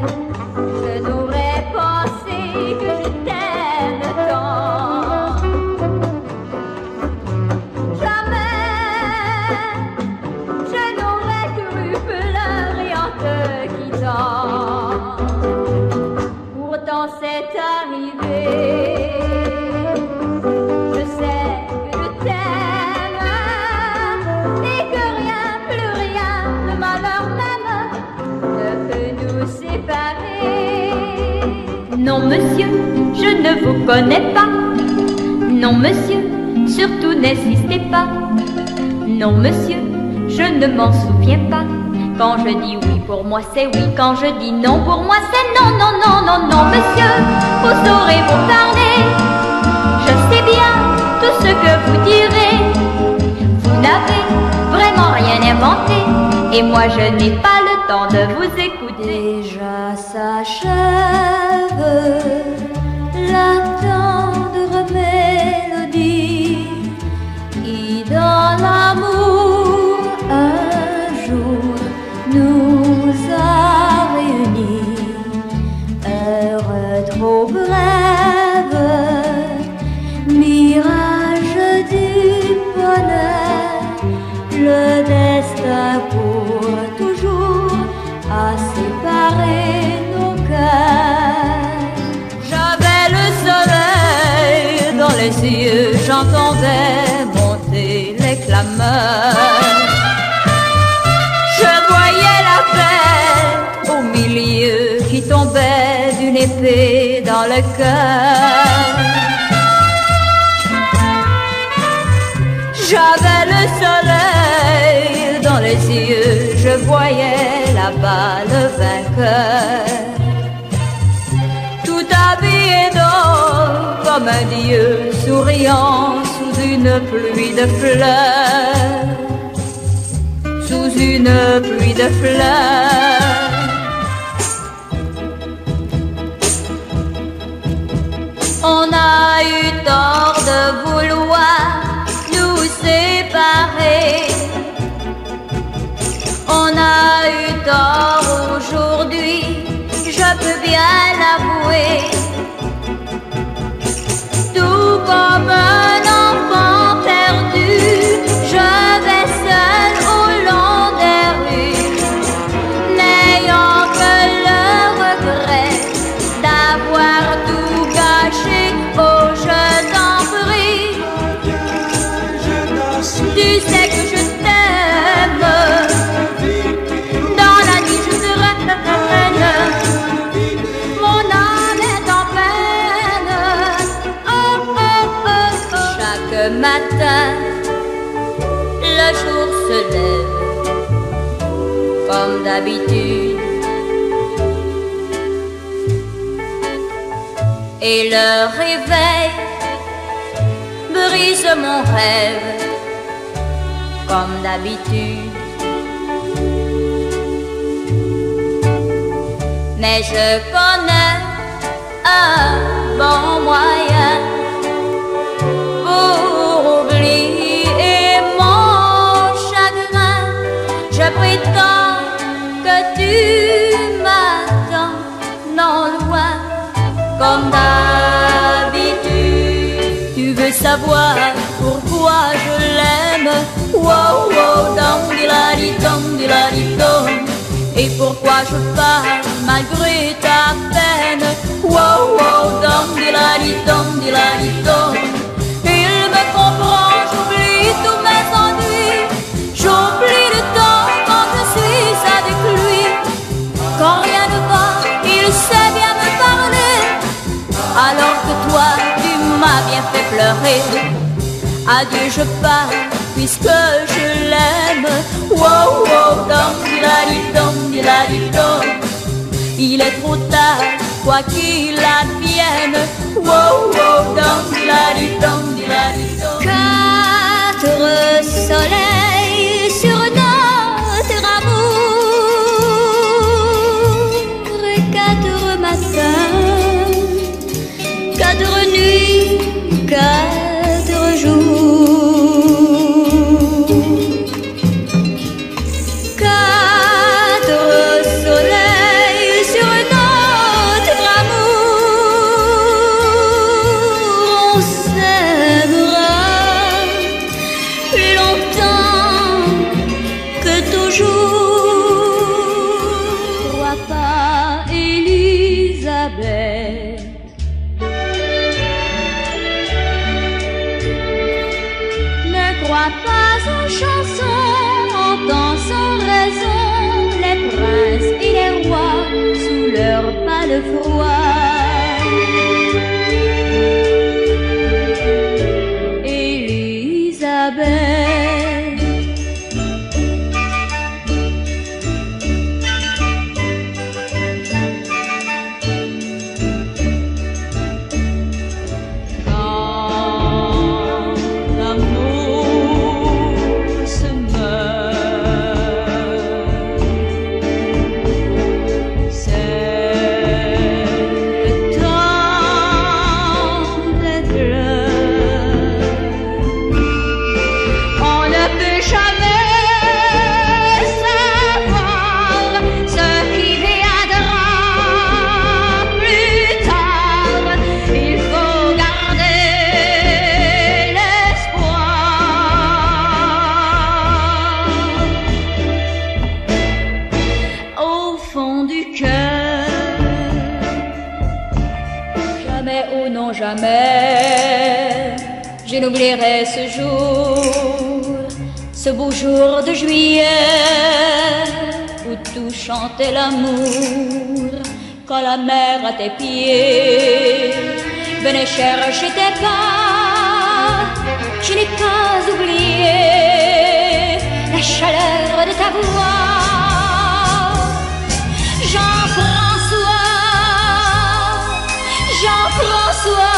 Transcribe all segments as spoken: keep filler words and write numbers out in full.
je n'aurais pensé que je t'aime tant. Jamais je n'aurais cru pleurer en te quittant. Pourtant c'est arrivé. Je sais que je t'aime et que rien, plus rien, le malheur même ne peut nous séparer. Non monsieur, je ne vous connais pas. Non monsieur, surtout n'insistez pas. Non monsieur, je ne m'en souviens pas. Quand je dis oui pour moi c'est oui, quand je dis non pour moi c'est non, non, non, non, non. Monsieur, vous saurez vous parler. Je sais bien tout ce que vous direz. Vous n'avez vraiment rien inventé et moi je n'ai pas le temps de vous écouter. Déjà s'achève la tendre mélodie qui dans l'amour un jour nous a réunis. Heure trop brève, mirage du bonheur, le destin pour toujours a séparé nos cœurs. J'avais le soleil dans les yeux, j'entendais monter les clameurs. Je voyais la paix au milieu qui tombait d'une épée dans le cœur. J'avais le soleil dans les yeux, je voyais là-bas le vainqueur. Tout habillé d'or comme un dieu souriant sous une pluie de fleurs. Sous une pluie de fleurs. On a eu tort de vouloir nous séparer. On a eu tort aujourd'hui, je peux bien l'avouer. Tout comme un enfant perdu, je vais seul au long des rues, n'ayant que le regret d'avoir tout gâché. Oh, je t'en prie, tu sais que je t'aime. Dans la nuit je te reine, mon âme est en peine. Oh, oh, oh, oh. Chaque matin, le jour se lève comme d'habitude, et le réveil brise mon rêve comme d'habitude. Mais je connais un bon moyen pour oublier mon chagrin. Je prétends que tu m'attends non loin comme d'habitude. Tu veux savoir pourquoi je l'aime? Wow, wow, dom, dilali, dom, dilali, dom. Et pourquoi je pars malgré ta peine? Wow, wow, dom, dilali, dom, dilali, dom. Il me comprend, j'oublie tous mes ennuis. J'oublie le temps quand je suis avec lui. Quand rien ne va, il sait bien me parler. Alors que toi, tu m'as bien fait pleurer. Adieu, je pars, puisque je l'aime. Wow, wow, dom, dilali, dom, dilali, dom. Il est trop tard, quoi qu'il advienne. Wow, wow, dom, dilali, dom, dilali, dom. Quatre soleils sur notre amour et quatre matins, quatre nuits, quatre jours. Quatre soleils sur notre froid. Élisabeth, quand l'amour se meurt, c'est le temps des pleurs. On ne peut jamais savoir ce qui viendra plus tard. Il faut garder l'espoir au fond du cœur. Jamais, oh non, jamais, je n'oublierai ce jour, ce beau jour de juillet où tout chantait l'amour. Quand la mer à tes pieds venait chercher tes pas, je n'ai pas oublié la chaleur de ta voix. Jean-François, Jean-François,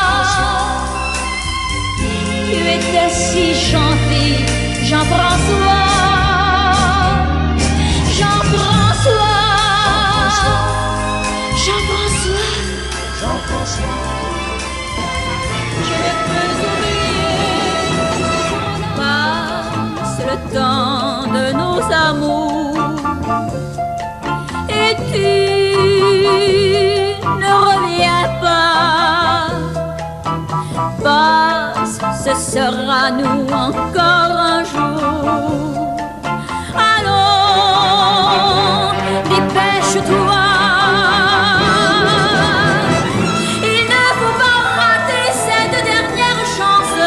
tu étais si gentil, Jean-François, Jean-François, Jean-François, Jean-François, je ne peux oublier. Passe le temps de nos amours et tu ne reviens pas. Passe, ce sera nous encore un jour. Allons, dépêche-toi. Il ne faut pas rater cette dernière chance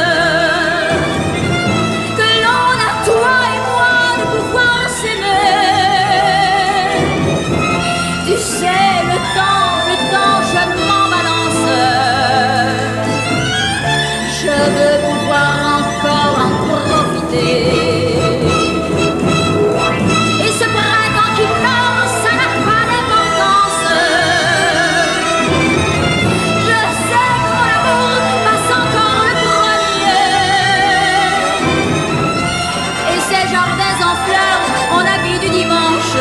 que l'on a, toi et moi, de pouvoir s'aimer. Tu sais, le temps, le temps, je m'en balance. Je veux pouvoir encore en profiter. Et ce printemps qui meurt, ça n'a pas d'importance. Je sais que mon amour passe encore le premier. Et ces jardins en fleurs, on habille du dimanche.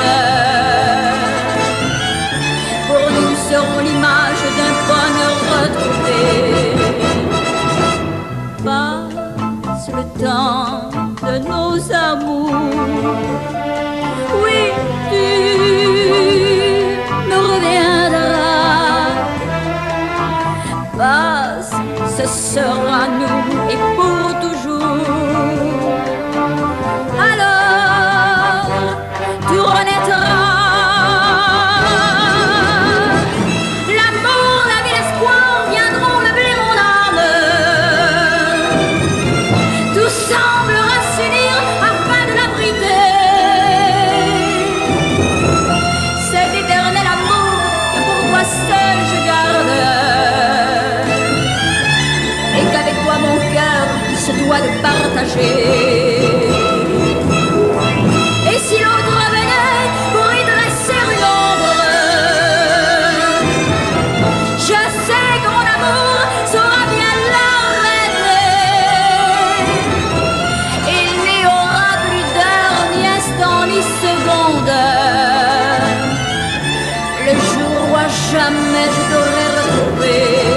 Pour nous seront l'image d'un bonheur retrouvé. Passe le temps de nos amours. Oui, tu me reviendras. Passe, ce sera nous et pour toujours. Alors, tu renaîtras. L'amour, la vie, l'espoir viendront meubler mon âme. Tout semblera s'unir afin de l'abriter. Cet éternel amour que pour toi seul je garde. Et qu'avec toi mon cœur se doit de partager. Et si l'autre venait pour y dresser une ombre, je sais que mon amour saura bien l'arrêter. Il n'y aura plus d'heure, ni instant, ni seconde. Le jour où à jamais je t'aurai retrouvé.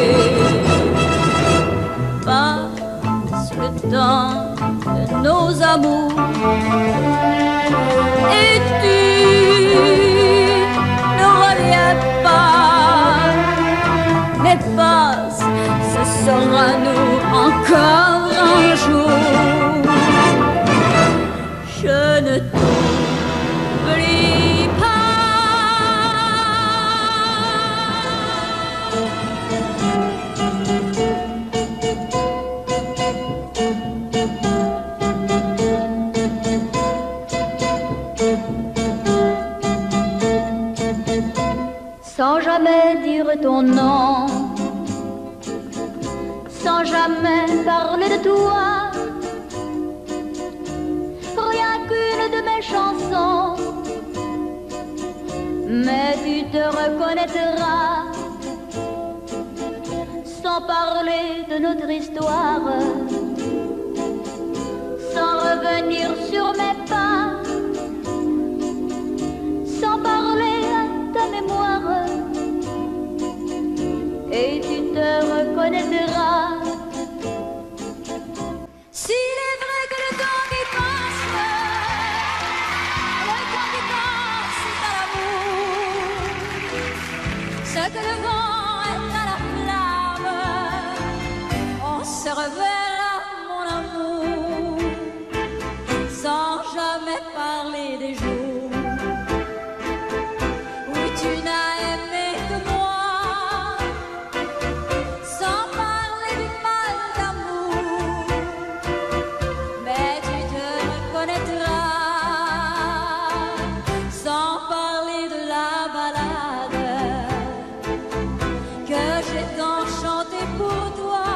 Passe le temps de nos amours et tu ne reviens pas. Mais passe, ce sera nous encore un jour. Je ne t'oublie pas. ton nom, sans jamais parler de toi, rien qu'une de mes chansons, mais tu te reconnaîtras, sans parler de notre histoire, sans revenir sur mes pas, sans parler à ta mémoire, et tu te reconnaîtras. S'il est vrai que le temps qui passe, le temps qui passe est à l'amour, ce que le vent est à la flamme, on se reverra, mon amour, sans jamais parler des jours où tu n'as aimé que moi, sans parler du mal d'amour, mais tu te reconnaîtras, sans parler de la balade que j'ai tant chanté pour toi,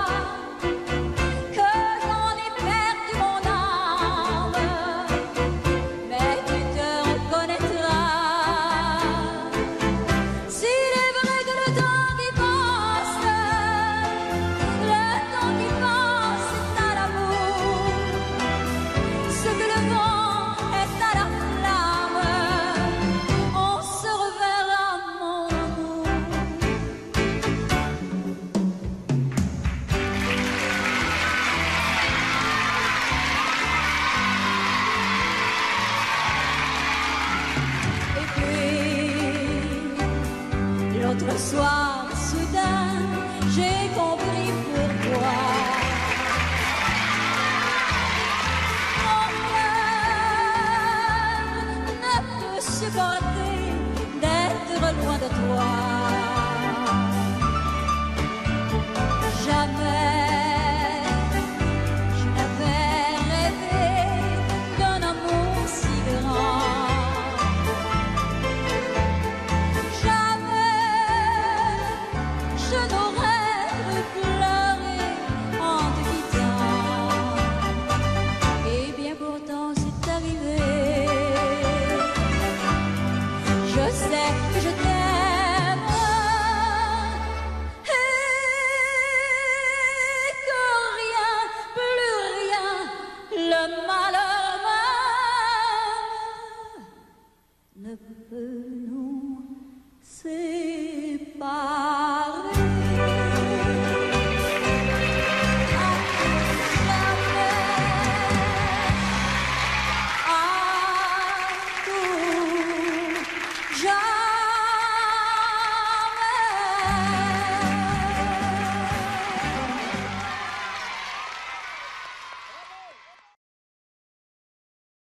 que j'en ai perdu mon âme, mais tu te reconnaîtras. S'il est vrai que le temps qui passe, le temps qui passe est à l'amour, ce que le vent est à la flamme, on se reverra, mon amour. Et puis, l'autre soir, soudain, j'ai compris pourquoi mon cœur ne peut supporter d'être loin de toi. Jamais je n'avais rêvé d'un amour si grand. Jamais je n'aurais cru pleurer en te quittant. Et bien pourtant c'est arrivé. Je sais que je t'aime et que rien, plus rien, le malheur même ne peut